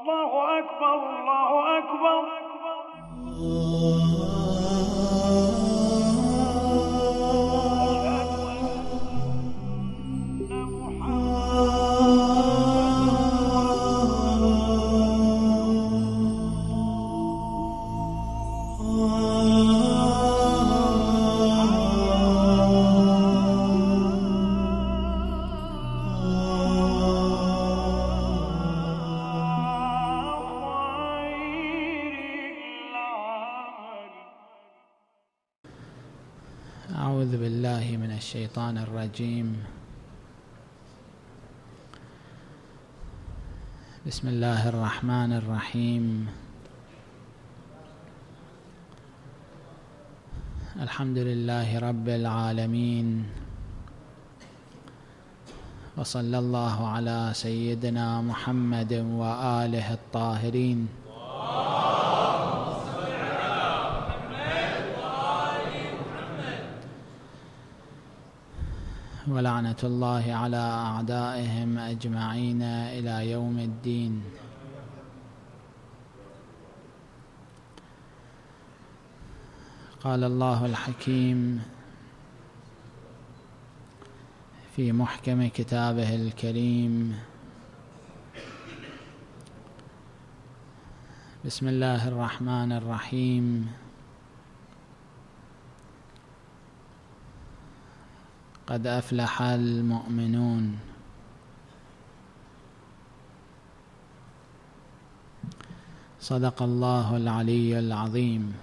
الله أكبر الله أكبر. أعوذ بالله من الشيطان الرجيم. بسم الله الرحمن الرحيم. الحمد لله رب العالمين، وصلى الله على سيدنا محمد وآله الطاهرين. ولعنة الله على أعدائهم أجمعين إلى يوم الدين. قال الله الحكيم في محكم كتابه الكريم: بسم الله الرحمن الرحيم. قد أفلح المؤمنون. صدق الله العلي العظيم.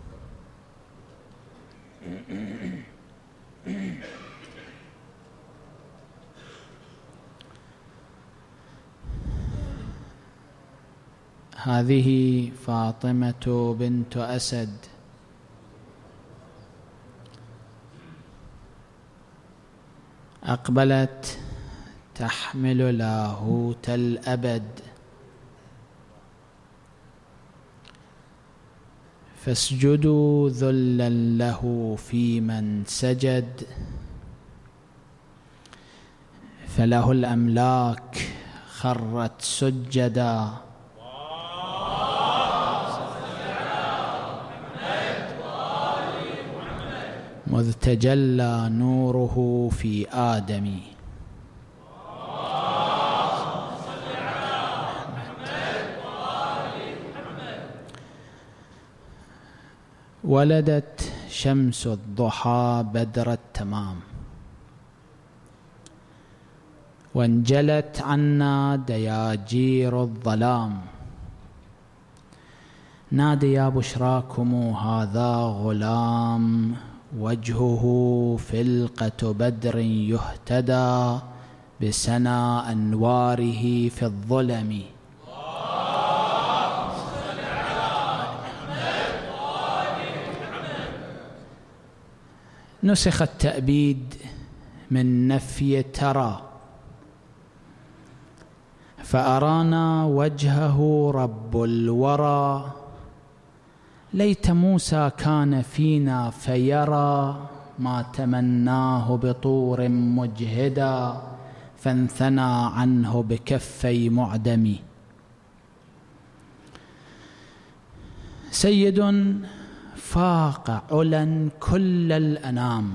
هذه فاطمة بنت أسد أقبلت تحمل لاهوت الأبد، فاسجدوا ذلا له في من سجد، فله الأملاك خرت سجدا. مذ تجلى نوره في آدم. ولدت شمس الضحى بدر التمام، وانجلت عنا دياجير الظلام. نادي يا بشراكم هذا غلام، وجهه فلقة بدر يهتدى بسنا أنواره في الظلم. نسخ التأبيد من نفي ترى، فأرانا وجهه رب الورى. ليت موسى كان فينا فيرى، ما تمناه بطور مجهدا، فانثنى عنه بكفي معدم. سيد فاق علا كل الأنام،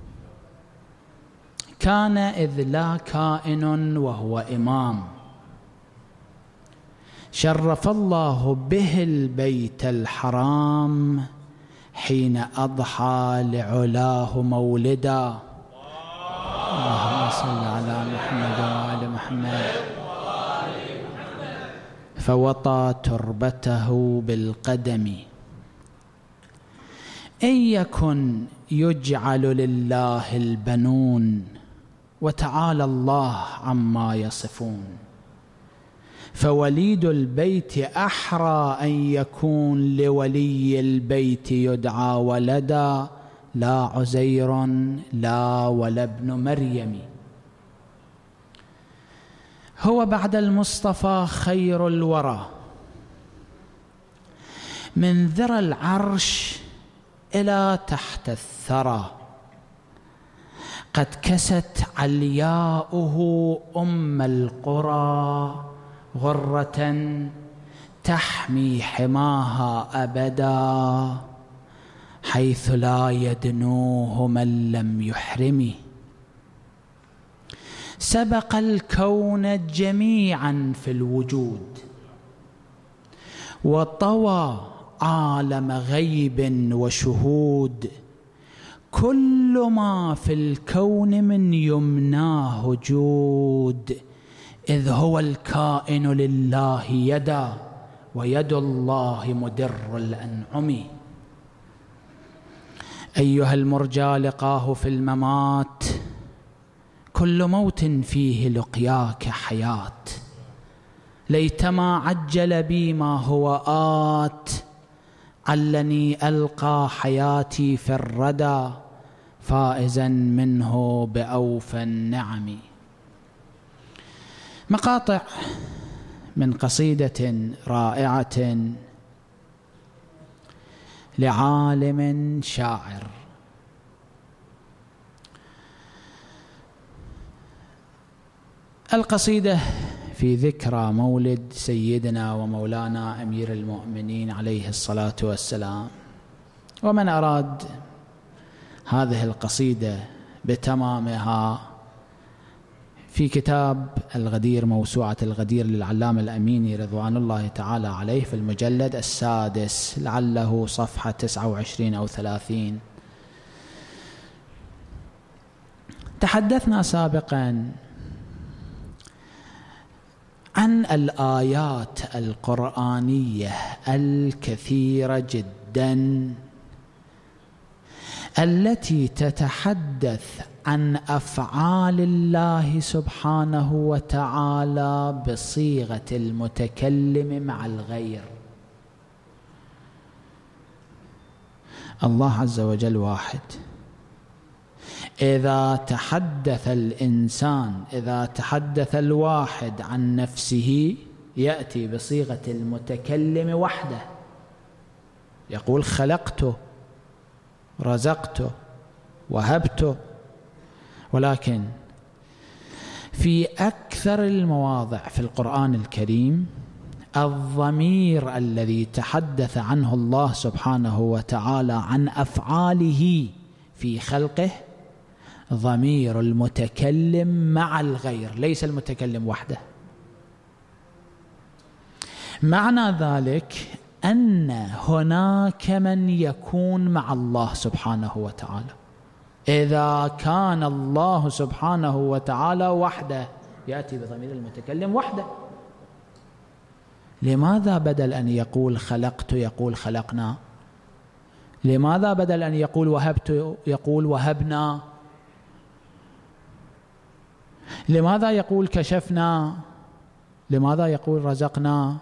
كان إذ لا كائن وهو إمام. شرف الله به البيت الحرام، حين أضحى لعلاه مولدا. اللهم صل على محمد وآل محمد. فوطى تربته بالقدم. إن يكن يجعل لله البنون، وتعالى الله عما يصفون. فوليد البيت أحرى أن يكون لولي البيت يدعى ولدا، لا عزير لا ولا ابن مريم. هو بعد المصطفى خير الورى، من ذرى العرش إلى تحت الثرى. قد كست علياؤه أم القرى، غرة تحمي حماها أبدا حيث لا يدنوه من لم يحرمه. سبق الكون جميعا في الوجود وطوى عالم غيب وشهود، كل ما في الكون من يمناه جود، إذ هو الكائن لله يدا ويد الله مدر الأنعم. أيها المرجى لقاه في الممات، كل موت فيه لقياك حياة، ليتما عجل بي ما هو آت، علني ألقى حياتي في الردى فائزا منه بأوفى النعم. مقاطع من قصيدة رائعة لعالم شاعر. القصيدة في ذكرى مولد سيدنا ومولانا أمير المؤمنين عليه الصلاة والسلام. ومن أراد هذه القصيدة بتمامها في كتاب الغدير، موسوعة الغدير للعلامة الأميني رضوان الله تعالى عليه، في المجلد السادس، لعله صفحة 29 أو 30. تحدثنا سابقا عن الآيات القرآنية الكثيرة جدا التي تتحدث عن أفعال الله سبحانه وتعالى بصيغة المتكلم مع الغير. الله عز وجل واحد. إذا تحدث الإنسان، إذا تحدث الواحد عن نفسه يأتي بصيغة المتكلم وحده، يقول خلقته، رزقته، وهبته. ولكن في أكثر المواضع في القرآن الكريم الضمير الذي تحدث عنه الله سبحانه وتعالى عن أفعاله في خلقه ضمير المتكلم مع الغير، ليس المتكلم وحده. معنى ذلك أن هناك من يكون مع الله سبحانه وتعالى. إذا كان الله سبحانه وتعالى وحده يأتي بضمير المتكلم وحده. لماذا بدل أن يقول خلقت يقول خلقنا؟ لماذا بدل أن يقول وهبت يقول وهبنا؟ لماذا يقول كشفنا؟ لماذا يقول رزقنا؟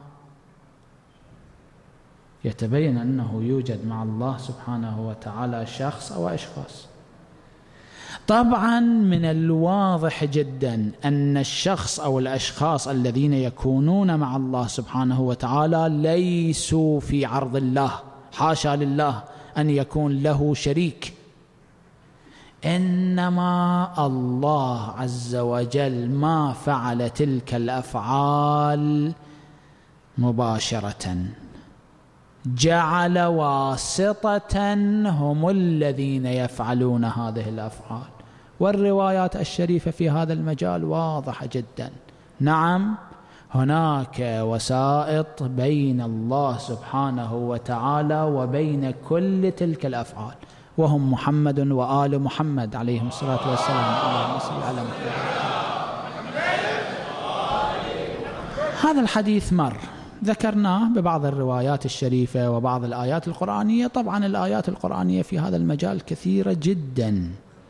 يتبين أنه يوجد مع الله سبحانه وتعالى شخص أو أشخاص. طبعا من الواضح جدا أن الشخص أو الأشخاص الذين يكونون مع الله سبحانه وتعالى ليسوا في عرض الله، حاشا لله أن يكون له شريك، إنما الله عز وجل ما فعل تلك الأفعال مباشرة، جعل واسطة هم الذين يفعلون هذه الأفعال. والروايات الشريفة في هذا المجال واضحة جدا. نعم، هناك وسائط بين الله سبحانه وتعالى وبين كل تلك الأفعال، وهم محمد وآل محمد عليهم الصلاة والسلام. اللهم صل على محمد. هذا الحديث مر ذكرناه ببعض الروايات الشريفة وبعض الآيات القرآنية. طبعا الآيات القرآنية في هذا المجال كثيرة جدا،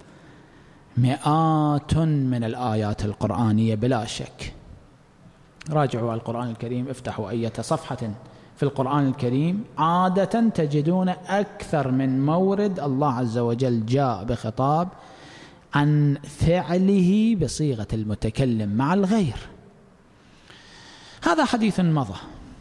مئات من الآيات القرآنية بلا شك. راجعوا القرآن الكريم، افتحوا أي صفحة في القرآن الكريم، عادة تجدون أكثر من مورد الله عز وجل جاء بخطاب عن فعله بصيغة المتكلم مع الغير. هذا حديث مضى.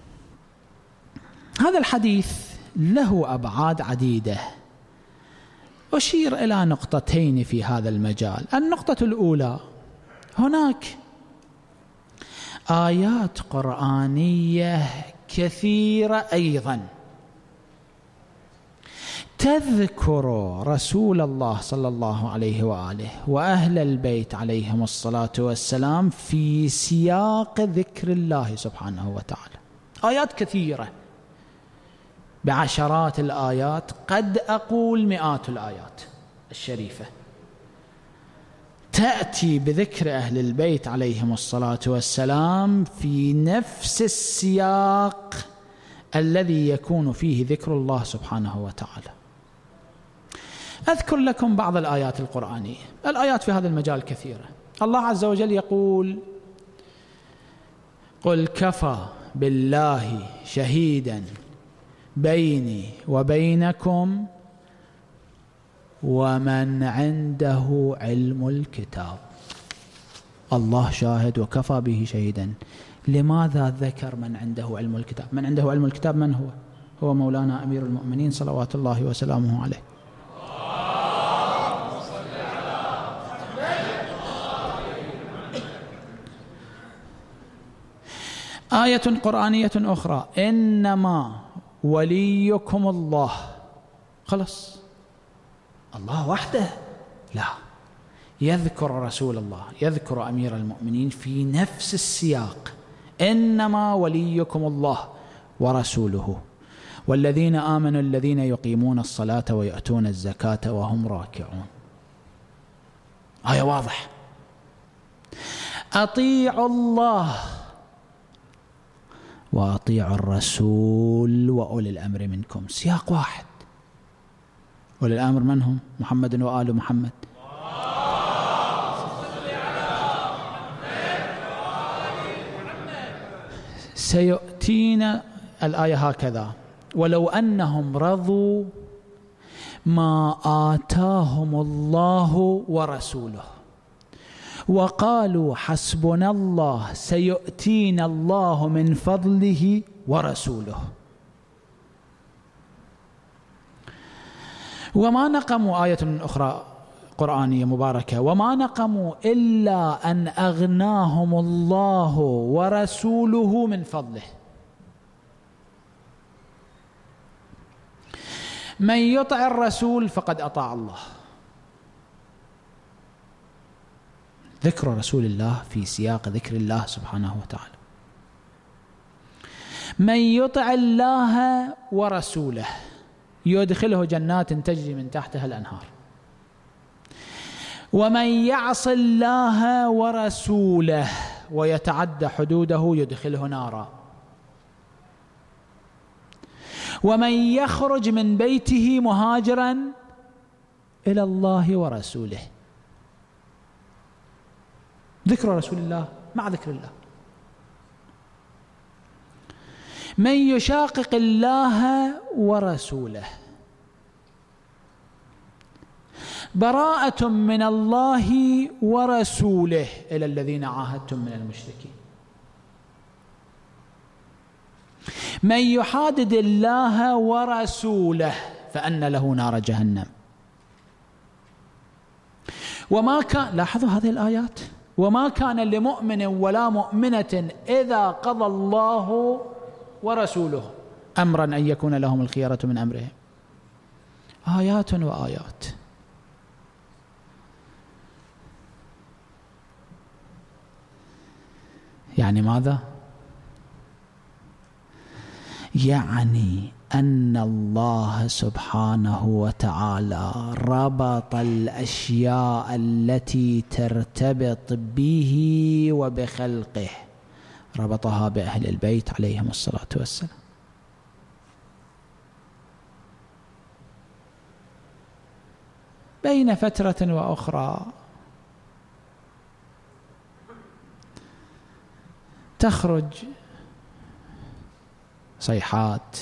هذا الحديث له أبعاد عديدة. أشير إلى نقطتين في هذا المجال. النقطة الأولى، هناك آيات قرآنية كثيرة أيضا تذكر رسول الله صلى الله عليه وآله وأهل البيت عليهم الصلاة والسلام في سياق ذكر الله سبحانه وتعالى. آيات كثيرة بعشرات الآيات، قد أقول مئات الآيات الشريفة تأتي بذكر أهل البيت عليهم الصلاة والسلام في نفس السياق الذي يكون فيه ذكر الله سبحانه وتعالى. أذكر لكم بعض الآيات القرآنية. الآيات في هذا المجال كثيرة. الله عز وجل يقول: قل كفى بالله شهيدا بيني وبينكم ومن عنده علم الكتاب. الله شاهد وكفى به شهيدا. لماذا ذكر من عنده علم الكتاب؟ من عنده علم الكتاب من هو؟ هو مولانا أمير المؤمنين صلوات الله وسلامه عليه. آية قرآنية أخرى: إنما وليكم الله. خلص، الله وحده؟ لا، يذكر رسول الله، يذكر أمير المؤمنين في نفس السياق: إنما وليكم الله ورسوله والذين آمنوا الذين يقيمون الصلاة ويؤتون الزكاة وهم راكعون. آية واضح. أطيعوا الله وأطيعوا الرسول وأولي الأمر منكم. سياق واحد. أولي الأمر من هم؟ محمد وآل محمد. سيؤتينا الآية هكذا: ولو أنهم رضوا ما آتاهم الله ورسوله وقالوا حسبنا الله سيؤتينا الله من فضله ورسوله. وما نقموا، آية أخرى قرآنية مباركة: وما نقموا إلا أن أغناهم الله ورسوله من فضله. من يطع الرسول فقد أطاع الله. ذكر رسول الله في سياق ذكر الله سبحانه وتعالى. من يطع الله ورسوله يدخله جنات تجري من تحتها الأنهار، ومن يعص الله ورسوله ويتعدى حدوده يدخله نارا، ومن يخرج من بيته مهاجرا إلى الله ورسوله. ذكر رسول الله مع ذكر الله. من يشاقق الله ورسوله براءة من الله ورسوله إلى الذين عاهدتم من المشركين. من يحادد الله ورسوله فأن له نار جهنم. وما كان، لاحظوا هذه الآيات: وما كان لمؤمن ولا مؤمنة إذا قضى الله ورسوله أمرا أن يكون لهم الخيرة من أمرهم. آيات وآيات. يعني ماذا؟ يعني أن الله سبحانه وتعالى ربط الأشياء التي ترتبط به وبخلقه، ربطها بأهل البيت عليهم الصلاة والسلام. بين فترة وأخرى تخرج صيحات،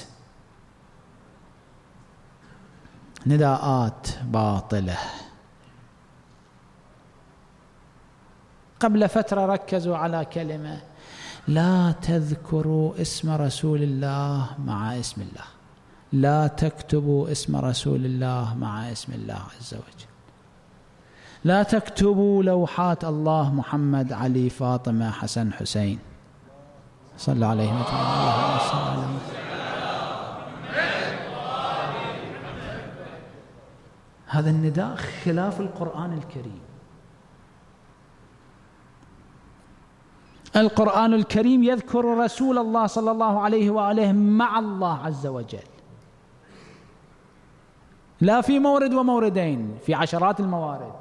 نداءات باطلة. قبل فترة ركزوا على كلمة: لا تذكروا اسم رسول الله مع اسم الله، لا تكتبوا اسم رسول الله مع اسم الله عز وجل، لا تكتبوا لوحات الله محمد علي فاطمة حسن حسين صلى الله عليه وسلم. صل على محمد. هذا النداء خلاف القرآن الكريم. القرآن الكريم يذكر رسول الله صلى الله عليه وآله مع الله عز وجل، لا في مورد وموردين، في عشرات الموارد.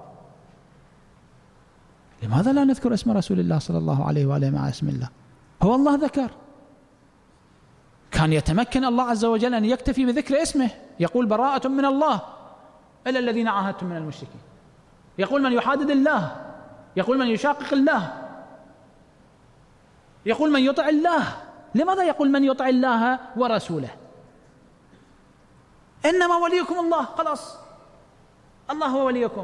لماذا لا نذكر اسم رسول الله صلى الله عليه وآله مع اسم الله؟ هو الله ذكر، كان يتمكن الله عز وجل أن يكتفي بذكر اسمه، يقول براءة من الله إلا الذين عاهدتم من المشركين، يقول من يحادد الله، يقول من يشاقق الله، يقول من يطع الله. لماذا يقول من يطع الله ورسوله؟ إنما وليكم الله، خلاص الله هو وليكم.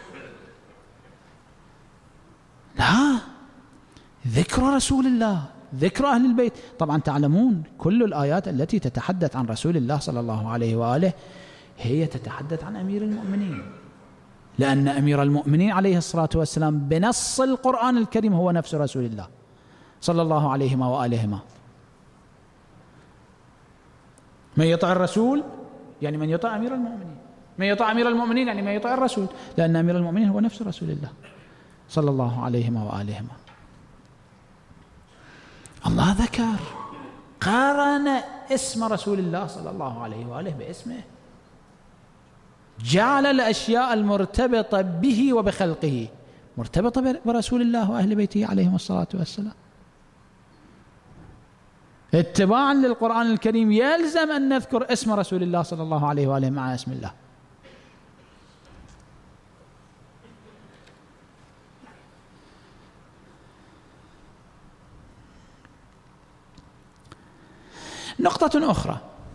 لا، ذكر رسول الله، ذكر أهل البيت. طبعا تعلمون كل الآيات التي تتحدث عن رسول الله صلى الله عليه وآله هي تتحدث عن أمير المؤمنين، لأن أمير المؤمنين عليه الصلاة والسلام بنص القرآن الكريم هو نفس رسول الله صلى الله عليه وآلهما. من يطع الرسول يعني من يطع أمير المؤمنين، من يطع أمير المؤمنين يعني من يطع الرسول، لأن أمير المؤمنين هو نفس رسول الله صلى الله عليه وآلهما. الله ذكر، قارن اسم رسول الله صلى الله عليه وآله باسمه، جعل الأشياء المرتبطة به وبخلقه مرتبطة برسول الله وأهل بيته عليهم الصلاة والسلام. اتباعا للقرآن الكريم يلزم أن نذكر اسم رسول الله صلى الله عليه وآله مع اسم الله. نقطة أخرى،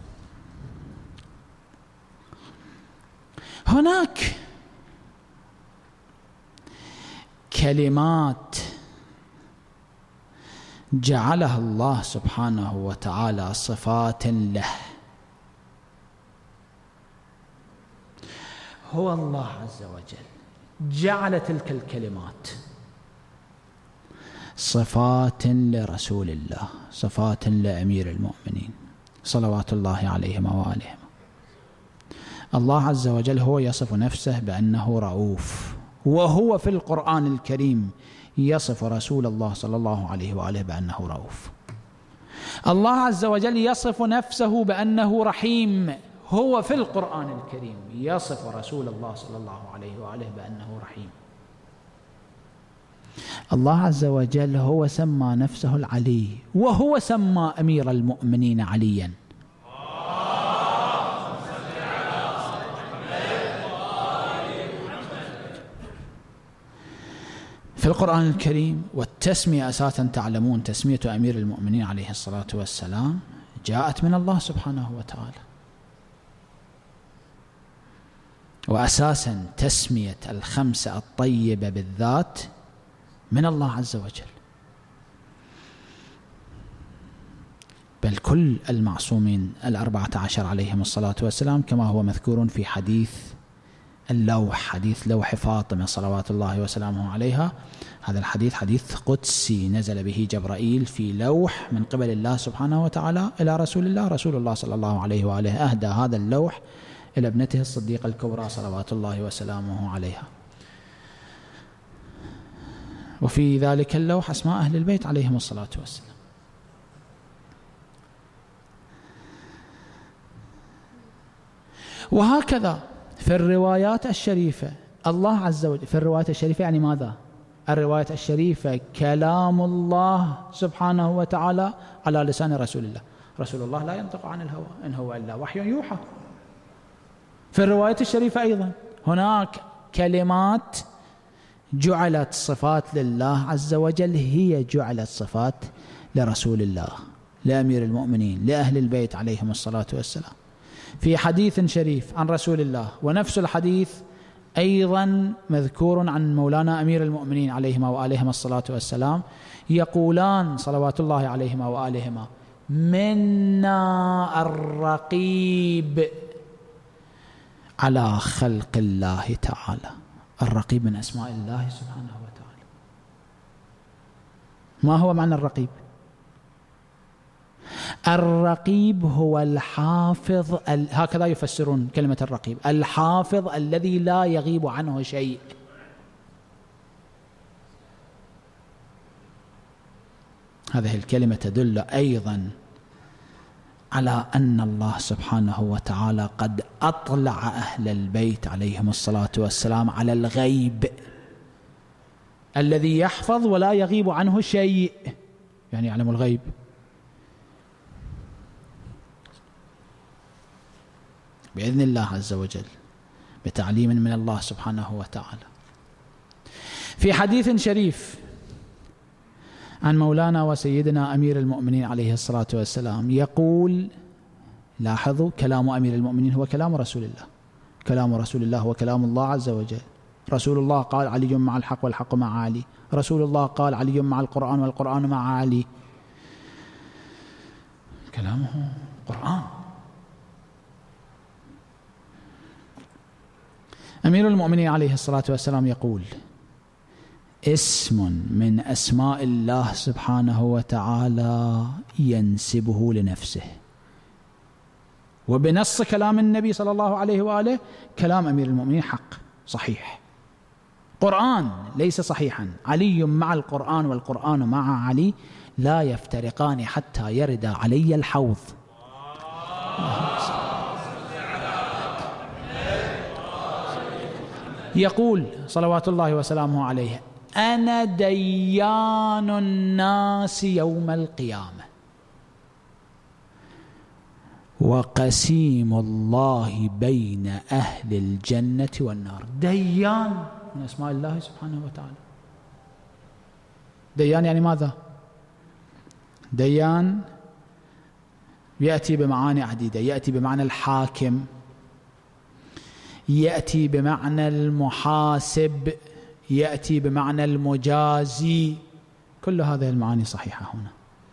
هناك كلمات جعلها الله سبحانه وتعالى صفات له، هو الله عز وجل جعل تلك الكلمات صفات لرسول الله، صفات لأمير المؤمنين صلوات الله عليهم وآلهم. الله عز وجل هو يصف نفسه بأنه رؤوف، وهو في القرآن الكريم يصف رسول الله صلى الله عليه وآله بأنه رؤوف. الله عز وجل يصف نفسه بأنه رحيم، هو في القرآن الكريم يصف رسول الله صلى الله عليه وآله بأنه رحيم. الله عز وجل هو سمى نفسه العلي، وهو سمى أمير المؤمنين عليا. في القرآن الكريم، والتسمية أساسا تعلمون تسمية أمير المؤمنين عليه الصلاة والسلام جاءت من الله سبحانه وتعالى، وأساسا تسمية الخمسة الطيبة بالذات من الله عز وجل، بل كل المعصومين 14 عليهم الصلاة والسلام، كما هو مذكور في حديث اللوح، حديث لوح فاطمة صلوات الله وسلامه عليها. هذا الحديث حديث قدسي نزل به جبرائيل في لوح من قبل الله سبحانه وتعالى إلى رسول الله. رسول الله صلى الله عليه وآله أهدى هذا اللوح إلى ابنته الصديقة الكبرى صلوات الله وسلامه عليها، وفي ذلك اللوح أسماء أهل البيت عليهم الصلاة والسلام. وهكذا في الروايات الشريفة الله عز وجل، في الروايات الشريفة يعني ماذا؟ الرواية الشريفة كلام الله سبحانه وتعالى على لسان رسول الله. رسول الله لا ينطق عن الهوى إن هو إلا وحي يوحى. في الرواية الشريفة أيضا هناك كلمات جعلت صفات لله عز وجل هي جعلت صفات لرسول الله، لأمير المؤمنين، لأهل البيت عليهم الصلاة والسلام. في حديث شريف عن رسول الله، ونفس الحديث أيضا مذكور عن مولانا أمير المؤمنين عليهما وآلهما الصلاة والسلام، يقولان صلوات الله عليهما وآلهما: منا الرقيب على خلق الله تعالى. الرقيب من أسماء الله سبحانه وتعالى. ما هو معنى الرقيب؟ الرقيب هو الحافظ، هكذا يفسرون كلمة الرقيب، الحافظ الذي لا يغيب عنه شيء. هذه الكلمة تدل أيضا على أن الله سبحانه وتعالى قد أطلع أهل البيت عليهم الصلاة والسلام على الغيب الذي يحفظ ولا يغيب عنه شيء، يعني يعلم الغيب. بإذن الله عز وجل، بتعليم من الله سبحانه وتعالى. في حديث شريف عن مولانا وسيدنا أمير المؤمنين عليه الصلاة والسلام يقول، لاحظوا، كلام أمير المؤمنين هو كلام رسول الله، كلام رسول الله هو كلام الله عز وجل. رسول الله قال علي مع الحق والحق مع علي، رسول الله قال علي مع القرآن والقرآن مع علي، كلامه قرآن. أمير المؤمنين عليه الصلاة والسلام يقول: اسم من أسماء الله سبحانه وتعالى ينسبه لنفسه، وبنص كلام النبي صلى الله عليه وآله كلام أمير المؤمنين حق صحيح، قرآن ليس صحيحا. علي مع القرآن والقرآن مع علي لا يفترقان حتى يرد علي الحوض. يقول صلوات الله وسلامه عليه: أنا ديان الناس يوم القيامة وقسيم الله بين أهل الجنة والنار. ديان من أسماء الله سبحانه وتعالى. ديان يعني ماذا؟ ديان يأتي بمعاني عديدة، يأتي بمعنى الحاكم، يأتي بمعنى المحاسب، يأتي بمعنى المجازي، كل هذه المعاني صحيحة هنا.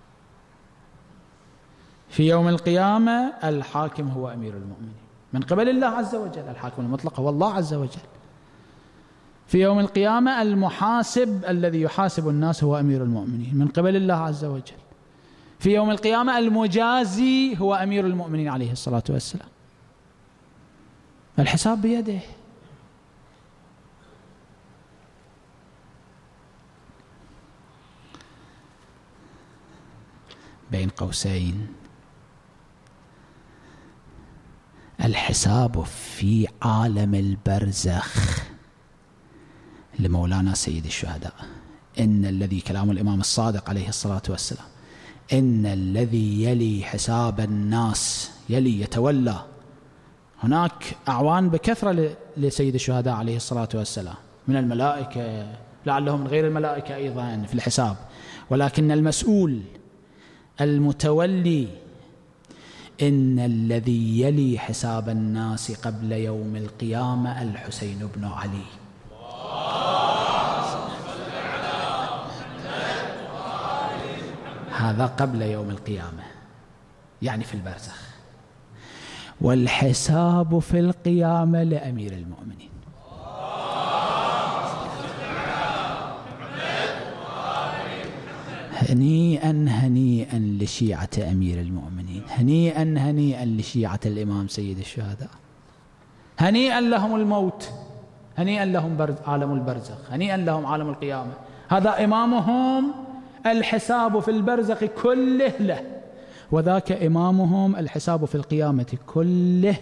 في يوم القيامة الحاكم هو أمير المؤمنين من قبل الله عز وجل، الحاكم المطلق هو الله عز وجل. في يوم القيامة المحاسب الذي يحاسب الناس هو أمير المؤمنين من قبل الله عز وجل. في يوم القيامة المجازي هو أمير المؤمنين عليه الصلاة والسلام. الحساب بيده. بين قوسين، الحساب في عالم البرزخ لمولانا سيد الشهداء. إن الذي، كلام الإمام الصادق عليه الصلاة والسلام، إن الذي يلي حساب الناس، يلي يتولى، هناك أعوان بكثرة لسيد الشهداء عليه الصلاة والسلام من الملائكة، لعلهم من غير الملائكة أيضا في الحساب، ولكن المسؤول المتولي إن الذي يلي حساب الناس قبل يوم القيامة الحسين بن علي. هذا قبل يوم القيامة، يعني في البرزخ. والحساب في القيامة لأمير المؤمنين. هنيئا هنيئا لشيعة أمير المؤمنين، هنيئا هنيئا لشيعة الإمام سيد الشهداء، هنيئا لهم الموت، هنيئا لهم عالم البرزخ، هنيئا لهم عالم القيامة. هذا إمامهم الحساب في البرزخ كله له، وذاك إمامهم الحساب في القيامة كله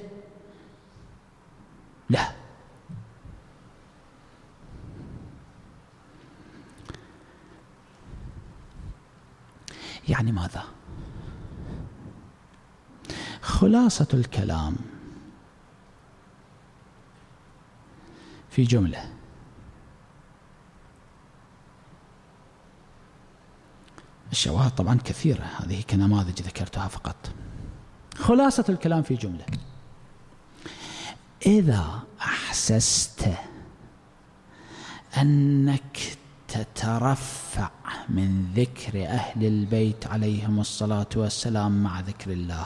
له. يعني ماذا؟ خلاصة الكلام في جملة: الشواهد طبعا كثيرة، هذه كنماذج ذكرتها فقط. خلاصة الكلام في جملة: إذا أحسست أنك تترفع من ذكر أهل البيت عليهم الصلاة والسلام مع ذكر الله،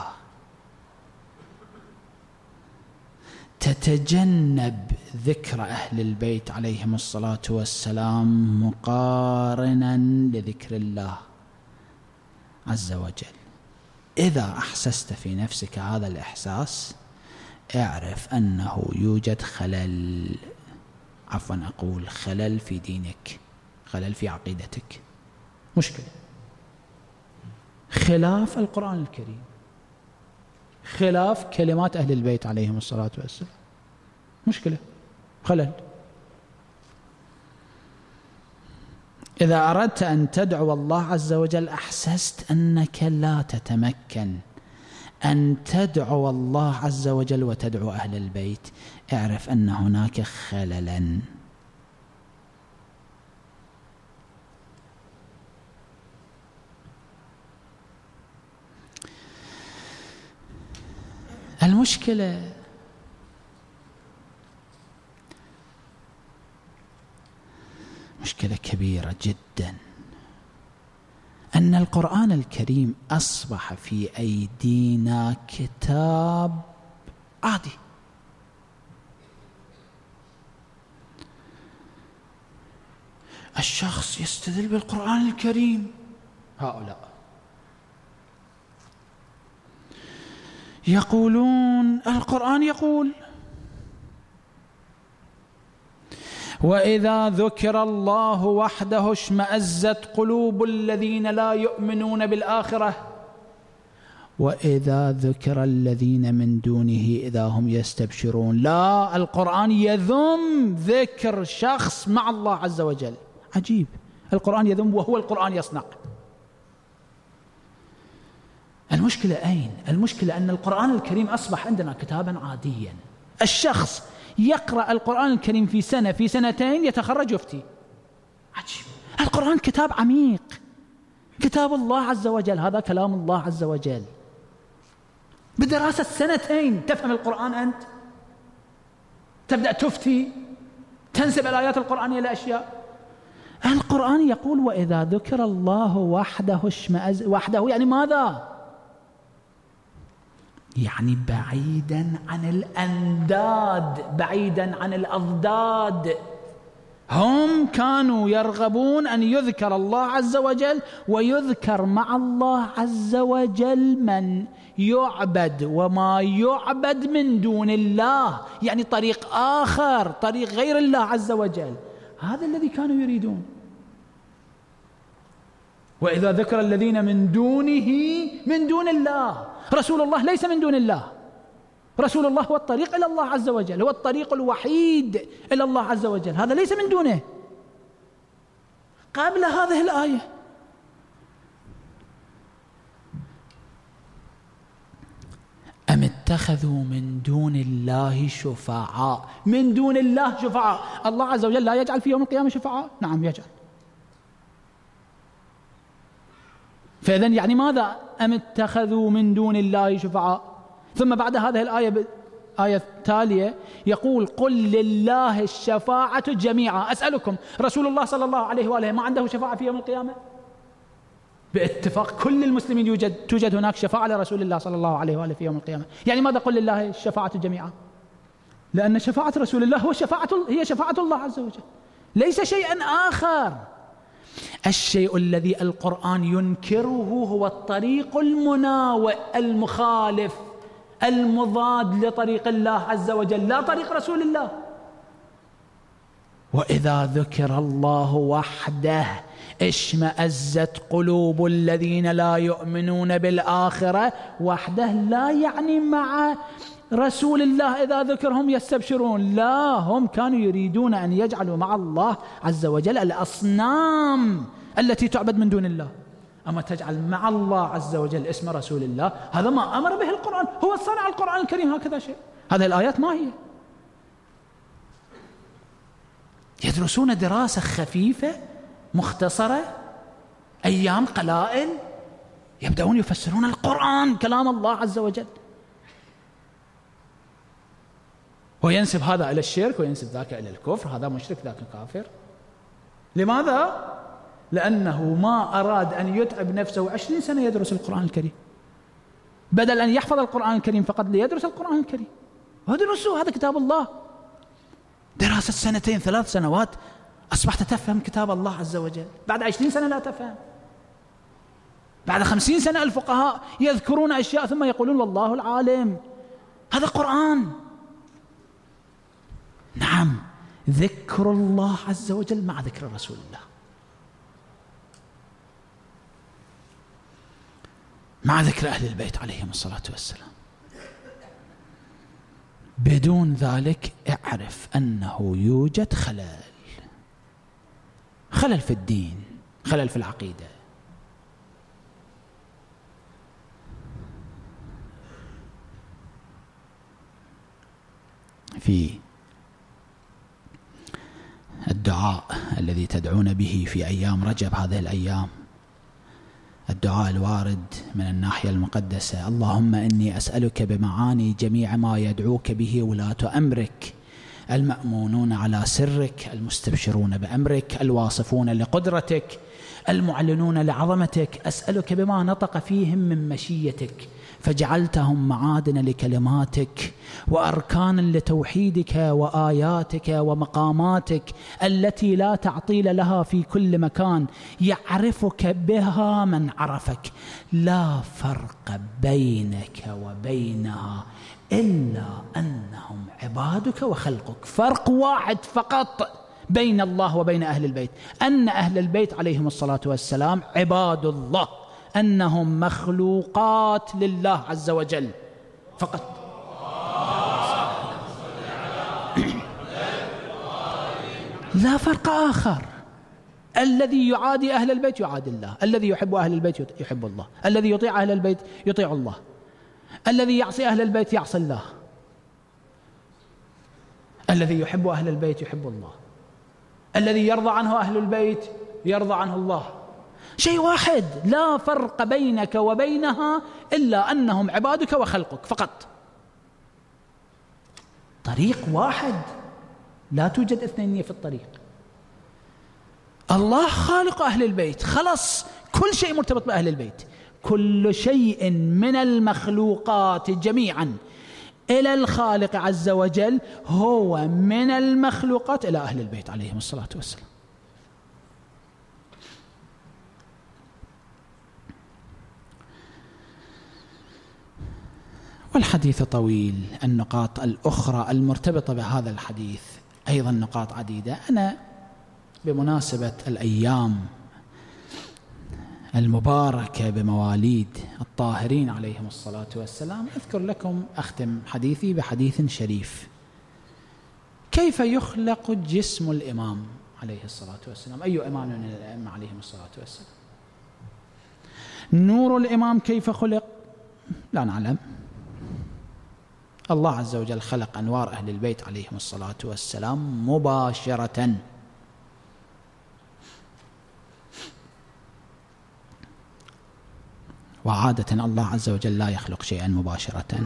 تتجنب ذكر أهل البيت عليهم الصلاة والسلام مقارنا لذكر الله عز وجل، إذا أحسست في نفسك هذا الإحساس اعرف أنه يوجد خلل، عفوا أقول خلل في دينك، خلل في عقيدتك، مشكلة، خلاف القرآن الكريم، خلاف كلمات أهل البيت عليهم الصلاة والسلام، مشكلة، خلل. إذا أردت أن تدعو الله عز وجل أحسست أنك لا تتمكن أن تدعو الله عز وجل وتدعو أهل البيت، اعرف أن هناك خللا. المشكلة مشكلة كبيرة جدا أن القرآن الكريم أصبح في أيدينا كتاب عادي. الشخص يستدل بالقرآن الكريم، هؤلاء يقولون القرآن يقول وإذا ذكر الله وحده اشمأزت قلوب الذين لا يؤمنون بالآخرة وإذا ذكر الذين من دونه إذا هم يستبشرون. لا، القرآن يذم ذكر شخص مع الله عز وجل. عجيب، القرآن يذم وهو القرآن يصنع. المشكلة أين؟ المشكلة أن القرآن الكريم أصبح عندنا كتابا عاديا، الشخص يقرأ القرآن الكريم في سنة في سنتين يتخرج يفتي. عجيب، القرآن كتاب عميق، كتاب الله عز وجل، هذا كلام الله عز وجل. بدراسة سنتين تفهم القرآن، أنت تبدأ تفتي، تنسب الآيات القرآنية لأشياء. القرآن يقول وإذا ذكر الله وحده اشمأز. وحده يعني ماذا؟ يعني بعيدا عن الأنداد، بعيدا عن الأضداد. هم كانوا يرغبون أن يذكر الله عز وجل ويذكر مع الله عز وجل من يعبد وما يعبد من دون الله، يعني طريق آخر، طريق غير الله عز وجل. هذا الذي كانوا يريدون. وإذا ذكر الذين من دونه، من دون الله، رسول الله ليس من دون الله، رسول الله هو الطريق إلى الله عز وجل، هو الطريق الوحيد إلى الله عز وجل، هذا ليس من دونه. قبل هذه الآية أم اتخذوا من دون الله شفعاء. من دون الله شفعاء، الله عز وجل لا يجعل في يوم القيامة شفعاء؟ نعم يجعل. فإذن يعني ماذا؟ أم اتخذوا من دون الله شفعاء. ثم بعد هذه الآية آية التالية يقول قل لله الشفاعة جميعا. أسألكم، رسول الله صلى الله عليه وآله ما عنده شفاعة في يوم القيامة؟ باتفاق كل المسلمين توجد هناك شفاعة لرسول الله صلى الله عليه وآله في يوم القيامة. يعني ماذا قل لله الشفاعة جميعا؟ لأن شفاعة رسول الله هي شفاعة الله عز وجل، ليس شيئا آخر. الشيء الذي القرآن ينكره هو الطريق المناوئ المخالف المضاد لطريق الله عز وجل، لا طريق رسول الله. وإذا ذكر الله وحده اشمأزت قلوب الذين لا يؤمنون بالآخرة. وحده لا يعني مع رسول الله إذا ذكرهم يستبشرون، لا، هم كانوا يريدون أن يجعلوا مع الله عز وجل الأصنام التي تعبد من دون الله. أما تجعل مع الله عز وجل اسم رسول الله، هذا ما أمر به القرآن، هو صنع القرآن الكريم هكذا شيء. هذه الآيات ما هي؟ يدرسون دراسة خفيفة مختصرة، أيام قلائل، يبدأون يفسرون القرآن كلام الله عز وجل، وينسب هذا إلى الشرك وينسب ذاك إلى الكفر، هذا مشرك ذاك كافر. لماذا؟ لأنه ما أراد أن يتعب نفسه 20 سنة يدرس القرآن الكريم، بدل أن يحفظ القرآن الكريم فقط ليدرس القرآن الكريم. ودرسوا، هذا كتاب الله، دراسة 2 3 سنوات أصبحت تفهم كتاب الله عز وجل، بعد 20 سنة لا تفهم. بعد 50 سنة الفقهاء يذكرون أشياء ثم يقولون والله العالم. هذا قرآن. نعم، ذكر الله عز وجل مع ذكر رسول الله، مع ذكر أهل البيت عليهم الصلاة والسلام. بدون ذلك اعرف أنه يوجد خلل في الدين، خلل في العقيدة. في الدعاء الذي تدعون به في أيام رجب هذه الأيام، الدعاء الوارد من الناحية المقدسة: اللهم إني أسألك بمعاني جميع ما يدعوك به ولاة أمرك، المأمونون على سرك، المستبشرون بأمرك، الواصفون لقدرتك، المعلنون لعظمتك، أسألك بما نطق فيهم من مشيتك فجعلتهم معادن لكلماتك وأركانا لتوحيدك وآياتك ومقاماتك التي لا تعطيل لها في كل مكان، يعرفك بها من عرفك، لا فرق بينك وبينها إلا أنهم عبادك وخلقك. فرق واحد فقط بين الله وبين أهل البيت، أن أهل البيت عليهم الصلاة والسلام عباد الله، أنهم مخلوقات لله عز وجل فقط. لا فرق آخر. الذي يعادي أهل البيت يعادي الله، الذي يحب أهل البيت يحب الله، الذي يطيع أهل البيت يطيع الله، الذي يعصي أهل البيت يعصي الله، الذي يحب أهل البيت يحب الله، الذي يرضى عنه أهل البيت يرضى عنه الله. شيء واحد، لا فرق بينك وبينها إلا أنهم عبادك وخلقك فقط. طريق واحد، لا توجد اثنين في الطريق. الله خالق أهل البيت، خلص كل شيء مرتبط بأهل البيت. كل شيء من المخلوقات جميعا إلى الخالق عز وجل هو من المخلوقات إلى أهل البيت عليهم الصلاة والسلام. والحديث طويل. النقاط الأخرى المرتبطة بهذا الحديث أيضا نقاط عديدة. أنا بمناسبة الأيام المباركة بمواليد الطاهرين عليهم الصلاة والسلام أذكر لكم، أختم حديثي بحديث شريف: كيف يخلق جسم الإمام عليه الصلاة والسلام؟ أي إمام من الأئمة عليهم الصلاة والسلام؟ نور الإمام كيف خلق؟ لا نعلم. الله عز وجل خلق أنوار أهل البيت عليهم الصلاة والسلام مباشرة. وعادة الله عز وجل لا يخلق شيئا مباشرة.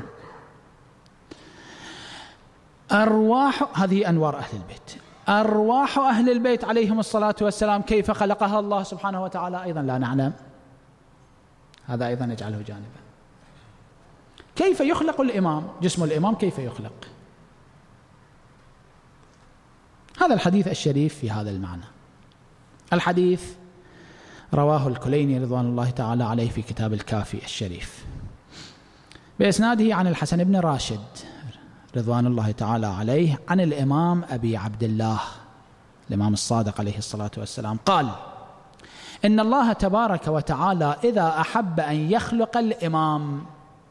أرواح، هذه أنوار أهل البيت. أرواح أهل البيت عليهم الصلاة والسلام كيف خلقها الله سبحانه وتعالى؟ أيضا لا نعلم. هذا أيضا نجعله جانبا. كيف يخلق الإمام؟ جسم الإمام كيف يخلق؟ هذا الحديث الشريف في هذا المعنى. الحديث رواه الكليني رضوان الله تعالى عليه في كتاب الكافي الشريف بإسناده عن الحسن بن راشد رضوان الله تعالى عليه عن الإمام أبي عبد الله الإمام الصادق عليه الصلاة والسلام قال: إن الله تبارك وتعالى إذا أحب أن يخلق الإمام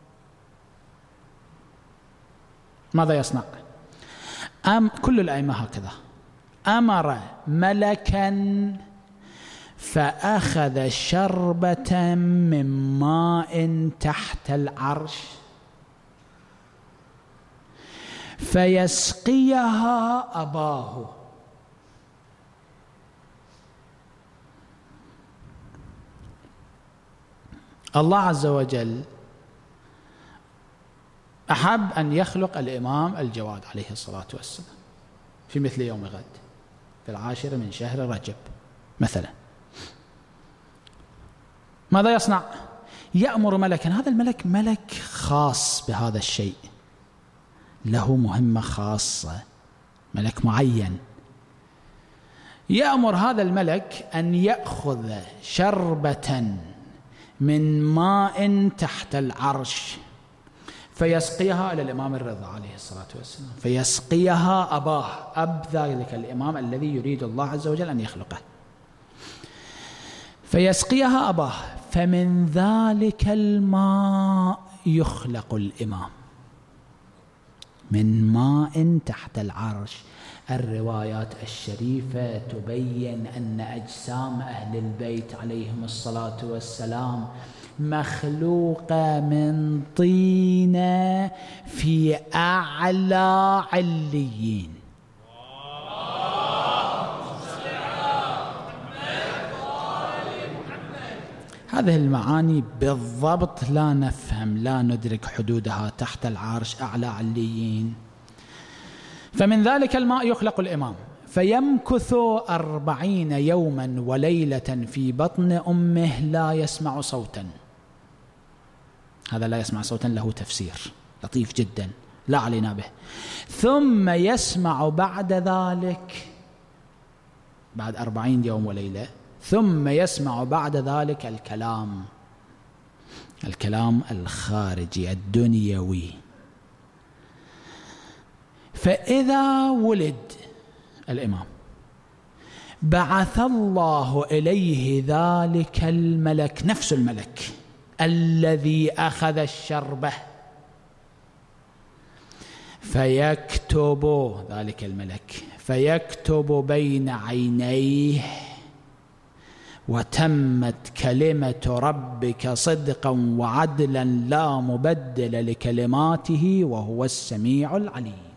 ماذا يصنع؟ كل الأئمة هكذا، أمر ملكا فأخذ شربة من ماء تحت العرش فيسقيها أباه. الله عز وجل أحب أن يخلق الإمام الجواد عليه الصلاة والسلام في مثل يوم غد في 10 من شهر رجب مثلا. ماذا يصنع؟ يأمر ملكا، هذا الملك ملك خاص بهذا الشيء، له مهمة خاصة، ملك معين. يأمر هذا الملك أن يأخذ شربة من ماء تحت العرش فيسقيها إلى الإمام الرضا عليه الصلاة والسلام، فيسقيها أباه، أب ذلك الإمام الذي يريد الله عز وجل أن يخلقه، فيسقيها أباه، فمن ذلك الماء يخلق الإمام، من ماء تحت العرش. الروايات الشريفة تبين أن أجسام أهل البيت عليهم الصلاة والسلام مخلوقة من طين في أعلى عليين. هذه المعاني بالضبط لا نفهم، لا ندرك حدودها. تحت العرش، أعلى عليين. فمن ذلك الماء يخلق الإمام، فيمكث 40 يوما وليلة في بطن أمه لا يسمع صوتا. هذا لا يسمع صوتا له تفسير لطيف جدا لا علينا به. ثم يسمع بعد ذلك، بعد 40 يوم وليلة، ثم يسمع بعد ذلك الكلام الخارجي الدنيوي. فإذا ولد الإمام بعث الله إليه ذلك الملك، نفس الملك الذي أخذ الشربة، فيكتب ذلك الملك، فيكتب بين عينيه: وتمت كلمة ربك صدقا وعدلا لا مبدل لكلماته وهو السميع العليم.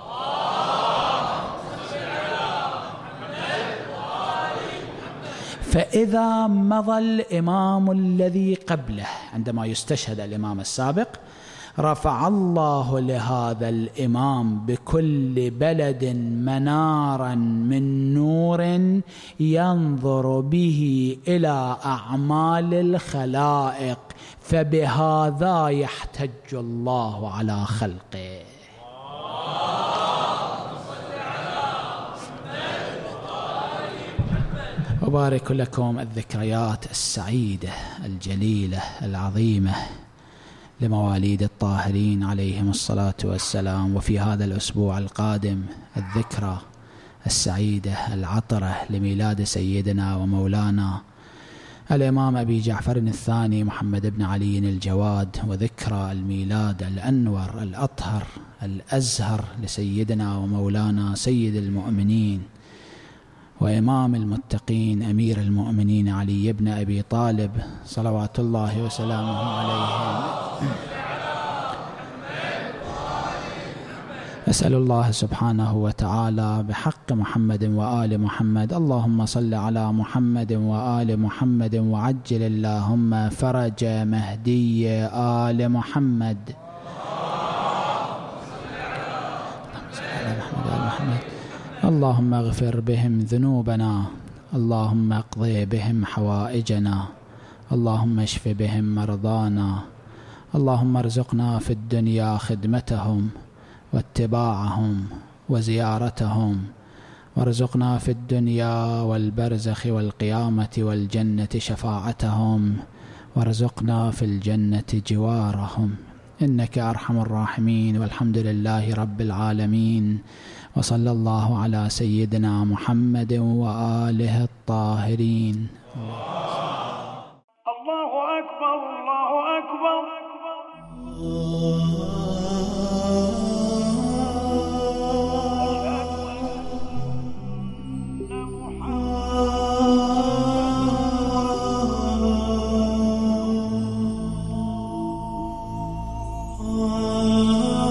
فإذا مضى الإمام الذي قبله، عندما يستشهد الإمام السابق، رفع الله لهذا الإمام بكل بلد منارا من نور ينظر به إلى أعمال الخلائق، فبهذا يحتج الله على خلقه. أبارك لكم الذكريات السعيدة الجليلة العظيمة لمواليد الطاهرين عليهم الصلاة والسلام. وفي هذا الأسبوع القادم الذكرى السعيدة العطرة لميلاد سيدنا ومولانا الإمام أبي جعفر الثاني محمد بن علي الجواد، وذكرى الميلاد الأنور الأطهر الأزهر لسيدنا ومولانا سيد المؤمنين وإمام المتقين أمير المؤمنين علي بن أبي طالب صلوات الله وسلامه عليه. أسأل الله سبحانه وتعالى بحق محمد وآل محمد، اللهم صل على محمد وآل محمد، وعجل اللهم فرج مهدي آل محمد. اللهم اغفر بهم ذنوبنا، اللهم اقضي بهم حوائجنا، اللهم اشف بهم مرضانا، اللهم ارزقنا في الدنيا خدمتهم واتباعهم وزيارتهم، وارزقنا في الدنيا والبرزخ والقيامة والجنة شفاعتهم، وارزقنا في الجنة جوارهم، إنك أرحم الراحمين. والحمد لله رب العالمين، وصلى الله على سيدنا محمد وآله الطاهرين. الله أكبر، الله أكبر. Oh